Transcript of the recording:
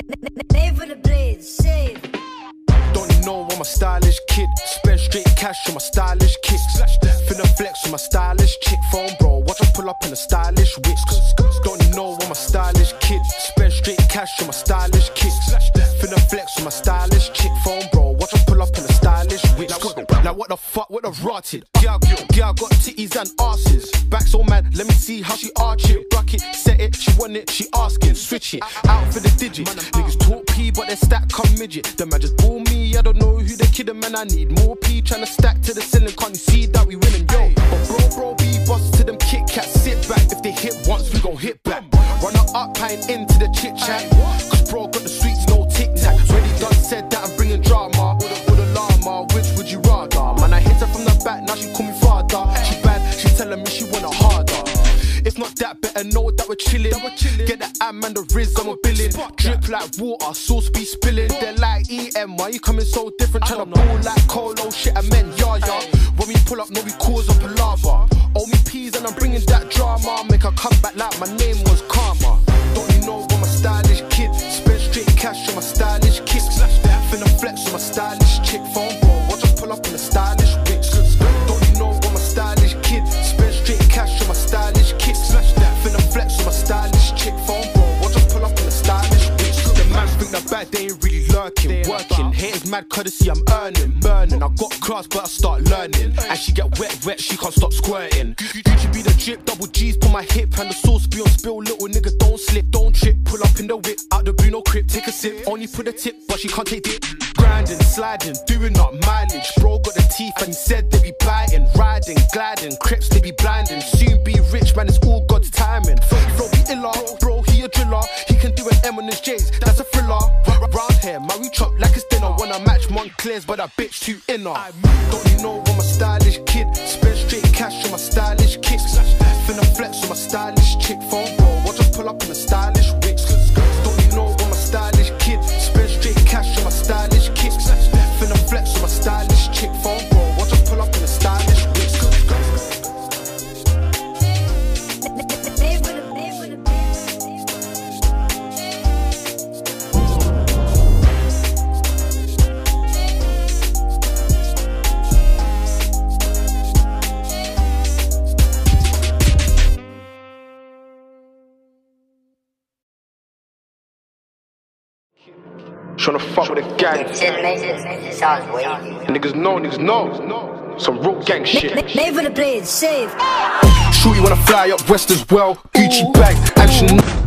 Made for the blades, save. Don't you know I'm a stylish kid? Spend straight cash on my stylish kicks. Finna flex with my stylish chick phone, bro. Watch I pull up in a stylish whip. Don't you know I'm a stylish kid? Spend straight cash on my stylish kicks. Finna flex with my stylish chick phone, bro. Watch I pull up in a stylish whip. Like what the fuck, what the rotted? Girl got titties and asses. Back so mad, let me see how she arch it. Buck it, set it, she want it, she asking. Switch it, out for the digit. Niggas talk P, but they stack come midget. The man just ball me, I don't know who they kidding, man. I need more P, tryna stack to the ceiling. Can't you see that we winning, yo? But bro, be boss to them Kit Kats. Sit back, if they hit once, we gon' hit back. Run her up, pine into the chit chat. Cause bro got the sweets, no tic tac. Already done said that I'm bringing drama. With a llama, which would you rather? Man, I hit her from the back, now she call me father. She bad, she telling me she want it harder. If not that, better know that we're chillin'. Get the am and the riz, I'm a billin'. Drip like water, sauce be spillin'. They're like EM, why you coming so different? Tryna ball like Colo, shit I meant, yeah. When we pull up, no, we cause up a lava. Owe me peas and I'm bringing that drama. Make her come back like my name was Karma. Don't you know I'm a stylish kid? Spend straight cash on my stylish kicks. Finna flex with my stylish chick phone, bro. Watch us pull up in a stylish whip. Don't you know I'm a stylish kid? Spend straight cash on my stylish kicks. Finna flex with my stylish chick phone, bro. Watch us pull up in a stylish whip. The man think that bad, they ain't really lurking, working. Haters mad courtesy, I'm earning, burning. I got class, but I start learning. And she get wet, she can't stop squirting. Gucci be the drip, double G's for my hip, and the sauce be on spill. Little nigga, don't slip, don't trip. Pull up in the whip, out the Bruno crib, take a sip. Only put a tip, but she can't take dip. Grinding, sliding, doing up mileage. Bro got the teeth, and he said they be biting, riding, gliding, crips they be blinding. Soon be rich, man, it's all God's timing. Bro be illa, bro he a driller. He can do an M on his J's, that's a thriller. Round here, man, we chop like it's dinner. When I match Montclair's, but that bitch too inner. Don't you know I'm a stylish kid? Spend straight cash on my stylish kicks. Finna flex with my stylish chick phone, bro. Watch us pull up in a stylish whip. Don't you know I'm a stylish kid? Spend straight cash on my stylish kicks. Finna flex with my stylish chick phone, bro. Watch us pull up in a stylish whip. Tryna fuck with a gang. Sounds wavy. Niggas know. Some real gang shit. Made for the blades, save. Sure you wanna fly up west as well. Gucci bag, action.